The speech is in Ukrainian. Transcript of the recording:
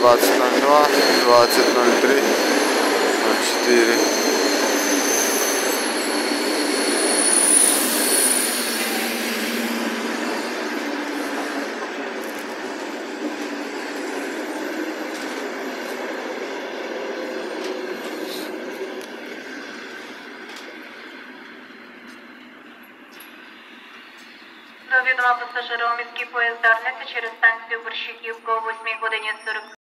20:02, 20:03, 04. До відома пасажирам міський поїзд Дарниця через станцію Борщиківка о 8:40.